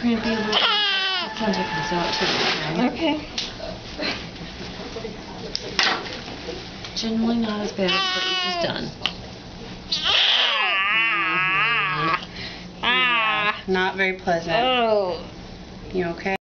crampy a little bit. Sometimes it comes out too. Okay. Generally not as bad as what you just done. Ah. Not very pleasant. Oh. You okay?